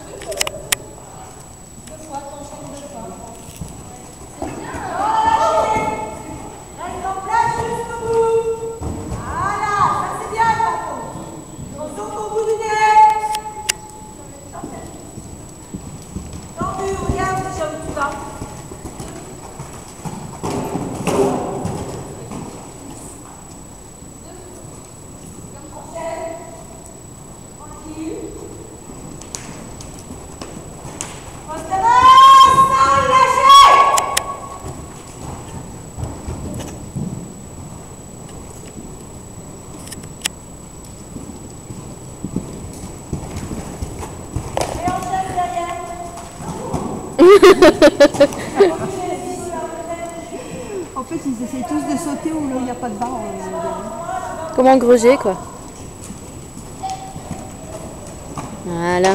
En fait, ils essayent tous de sauter où il n'y a pas de barre. Comment gruger, quoi. Voilà.